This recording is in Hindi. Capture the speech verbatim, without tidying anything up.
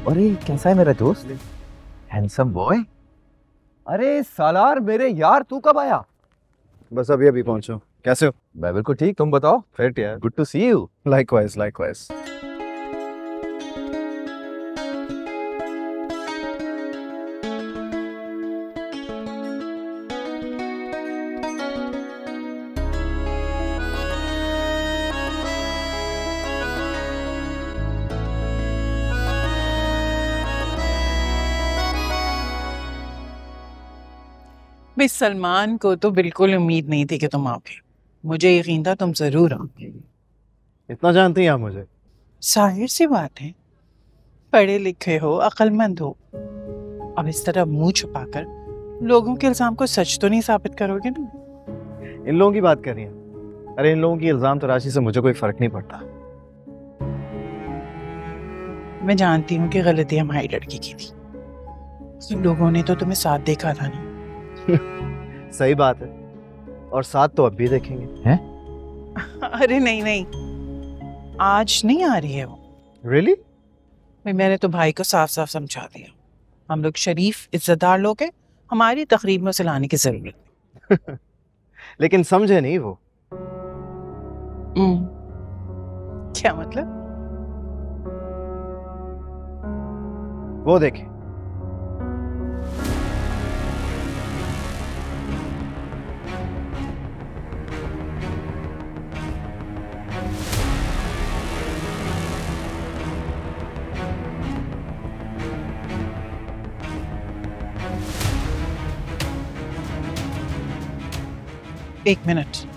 अरे कैसा है मेरा दोस्त, हैंडसम बॉय। अरे सालार मेरे यार, तू कब आया? बस अभी अभी पहुंचा। कैसे हो? मैं बिल्कुल ठीक, तुम बताओ। फिट यार। Good to see you. Likewise likewise. भाई सलमान को तो बिल्कुल उम्मीद नहीं थी कि तुम आओगे। मुझे यकीन था तुम जरूर आओगे। इतना जानती हैं आप मुझे? जाहिर सी बात है, पढ़े लिखे हो, अक्लमंद हो। अब इस तरह मुंह छुपाकर लोगों के इल्जाम को सच तो नहीं साबित करोगे ना? इन लोगों की बात कर रही हैं? अरे इन लोगों की इल्जाम तराशी से मुझे कोई फर्क नहीं पड़ता। मैं जानती हूँ कि गलती हमारी लड़की की थी, इन लोगों ने तो तुम्हें साथ देखा था ना। सही बात है, और साथ तो अब भी देखेंगे। हैं? अरे नहीं नहीं, आज नहीं आ रही है वो। रियली? भाई मैंने तो भाई को साफ साफ समझा दिया, हम लोग शरीफ इज्जतदार लोग हैं, हमारी तकरीब में उसे लाने की जरूरत नहीं। लेकिन समझे नहीं वो। क्या मतलब? वो देखे। एक मिनट,